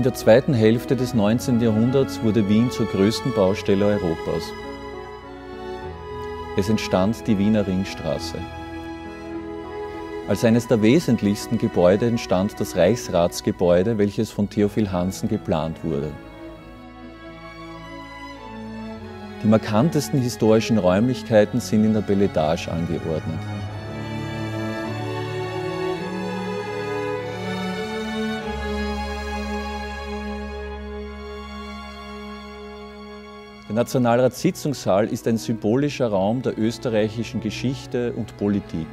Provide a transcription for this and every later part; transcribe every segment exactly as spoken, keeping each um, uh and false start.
In der zweiten Hälfte des neunzehnten Jahrhunderts wurde Wien zur größten Baustelle Europas. Es entstand die Wiener Ringstraße. Als eines der wesentlichsten Gebäude entstand das Reichsratsgebäude, welches von Theophil Hansen geplant wurde. Die markantesten historischen Räumlichkeiten sind in der Bel Etage angeordnet. Der Nationalratssitzungssaal ist ein symbolischer Raum der österreichischen Geschichte und Politik.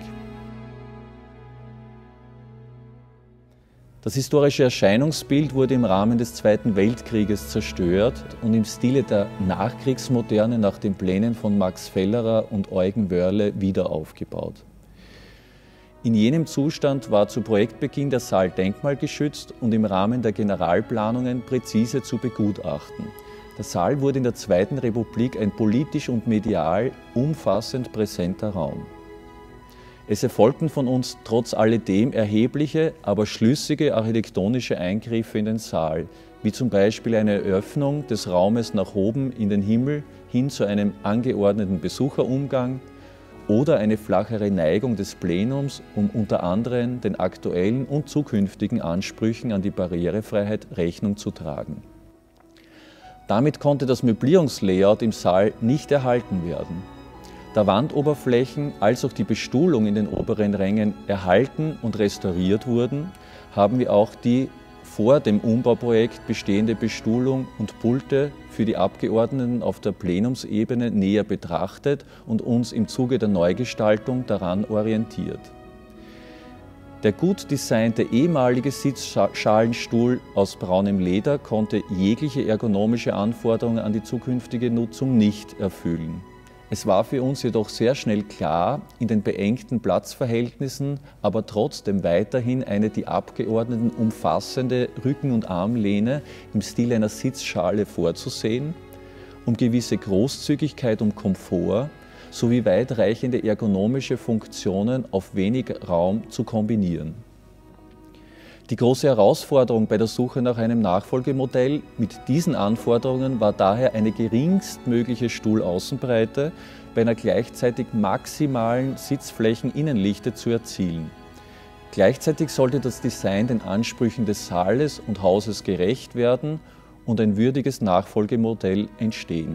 Das historische Erscheinungsbild wurde im Rahmen des Zweiten Weltkrieges zerstört und im Stile der Nachkriegsmoderne nach den Plänen von Max Fellerer und Eugen Wörle wieder aufgebaut. In jenem Zustand war zu Projektbeginn der Saal denkmalgeschützt und im Rahmen der Generalplanungen präzise zu begutachten. Der Saal wurde in der Zweiten Republik ein politisch und medial umfassend präsenter Raum. Es erfolgten von uns trotz alledem erhebliche, aber schlüssige architektonische Eingriffe in den Saal, wie zum Beispiel eine Eröffnung des Raumes nach oben in den Himmel hin zu einem angeordneten Besucherumgang oder eine flachere Neigung des Plenums, um unter anderem den aktuellen und zukünftigen Ansprüchen an die Barrierefreiheit Rechnung zu tragen. Damit konnte das Möblierungslayout im Saal nicht erhalten werden. Da Wandoberflächen als auch die Bestuhlung in den oberen Rängen erhalten und restauriert wurden, haben wir auch die vor dem Umbauprojekt bestehende Bestuhlung und Pulte für die Abgeordneten auf der Plenumsebene näher betrachtet und uns im Zuge der Neugestaltung daran orientiert. Der gut designte ehemalige Sitzschalenstuhl aus braunem Leder konnte jegliche ergonomische Anforderungen an die zukünftige Nutzung nicht erfüllen. Es war für uns jedoch sehr schnell klar, in den beengten Platzverhältnissen, aber trotzdem weiterhin eine die Abgeordneten umfassende Rücken- und Armlehne im Stil einer Sitzschale vorzusehen, um gewisse Großzügigkeit und Komfort sowie weitreichende ergonomische Funktionen auf wenig Raum zu kombinieren. Die große Herausforderung bei der Suche nach einem Nachfolgemodell mit diesen Anforderungen war daher eine geringstmögliche Stuhlaußenbreite bei einer gleichzeitig maximalen Sitzflächeninnendichte zu erzielen. Gleichzeitig sollte das Design den Ansprüchen des Saales und Hauses gerecht werden und ein würdiges Nachfolgemodell entstehen.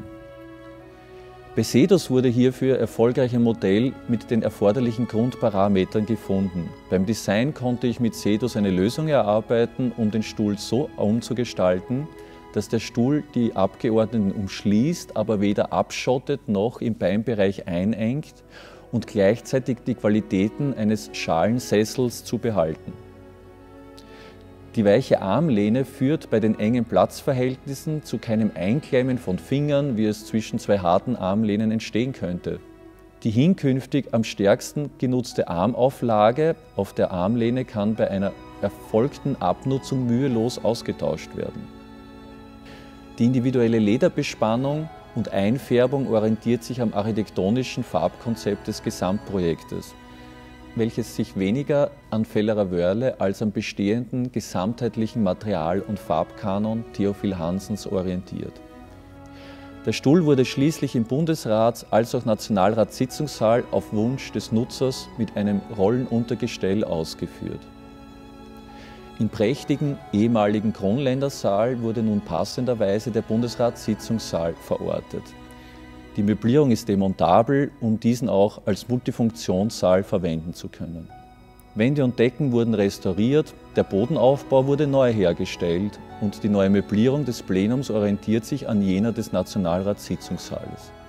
Bei Sedos wurde hierfür erfolgreich ein Modell mit den erforderlichen Grundparametern gefunden. Beim Design konnte ich mit Sedos eine Lösung erarbeiten, um den Stuhl so umzugestalten, dass der Stuhl die Abgeordneten umschließt, aber weder abschottet noch im Beinbereich einengt und gleichzeitig die Qualitäten eines Schalensessels zu behalten. Die weiche Armlehne führt bei den engen Platzverhältnissen zu keinem Einklemmen von Fingern, wie es zwischen zwei harten Armlehnen entstehen könnte. Die hinkünftig am stärksten genutzte Armauflage auf der Armlehne kann bei einer erfolgten Abnutzung mühelos ausgetauscht werden. Die individuelle Lederbespannung und Einfärbung orientiert sich am architektonischen Farbkonzept des Gesamtprojektes, welches sich weniger an Fellerer-Wörle als am bestehenden gesamtheitlichen Material- und Farbkanon Theophil Hansens orientiert. Der Stuhl wurde schließlich im Bundesrats- als auch Nationalratssitzungssaal auf Wunsch des Nutzers mit einem Rollenuntergestell ausgeführt. Im prächtigen ehemaligen Kronländersaal wurde nun passenderweise der Bundesratssitzungssaal verortet. Die Möblierung ist demontabel, um diesen auch als Multifunktionssaal verwenden zu können. Wände und Decken wurden restauriert, der Bodenaufbau wurde neu hergestellt und die neue Möblierung des Plenums orientiert sich an jener des Nationalratssitzungssaales.